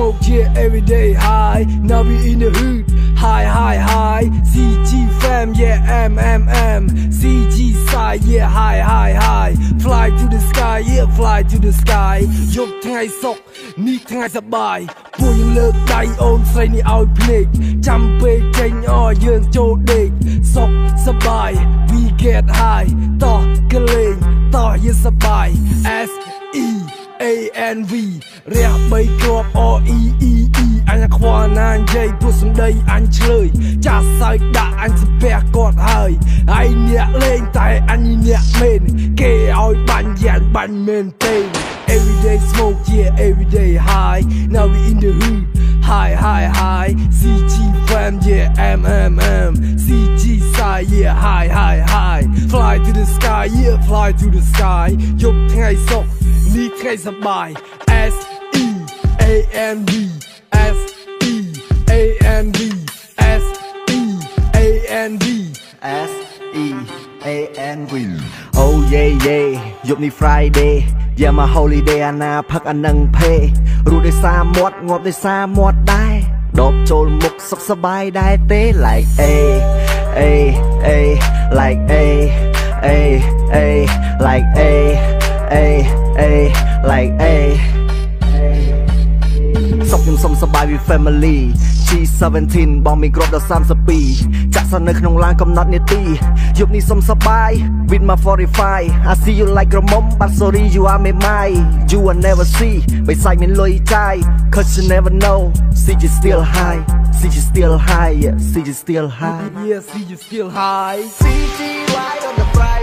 smoke, yeah, every day high. Now we in the hood, high, high, high. CG fam, yeah, M. CG side, yeah, high, high, high. Fly to the sky, yeah, fly to the sky. យប់ថ្ងៃសុខនេះថ្ងៃសប្បាយពួកយើងលើកដៃអូនស្រីនេះឲ្យភ្នែកចាំពេលចេញយើងចូលដេកសុខសប្បាយ we get high តោះកលេងតោះយើងសប្បាយ S E A N V រះ3គ្រាប់ R E E E អញខ្វល់ណាស់និយាយពួកសំដីអញឆ្លើយចាស់សើចដាក់អញស្ពះគាត់ហើយហើយអ្នកលេងតែអញអ្នកមែនគេឲ្យបាញ់យ៉ាងបាញ់មែនទេ Everyday smoke, yeah, everyday high. Now we in the hood, high, high, high. CG fam, yeah, M. CG side, yeah, high, high, high. Fly to the sky, yeah, fly to the sky. យប់ថ្ងៃសុខនេះថ្ងៃសប្បាយ S E A N V S E A N V S E A N V S E A N V Oh yeah yeah យប់នេះ Friday Yeah my holiday អាណាផឹកអានឹងភេរੂដោយសារមាត់ងាប់ដោយសារមាត់ដែរដបចូលមុខសុខសប្បាយដែរទេ like A like A like A like A សុខខ្ញុំសុំសប្បាយ with family G17 បងមានគ្រាប់ដល់32ចាក់សនៅក្នុងឡានកំណត់នាទីយប់នេះសុំសប្បាយ with my 45 I see you like ក្រមុំ but sorry you are my you will never see បីសាច់មានលុយចាយ cause you never know see you still high see you still high yeah see you still high yeah see you still high CG right on the Friday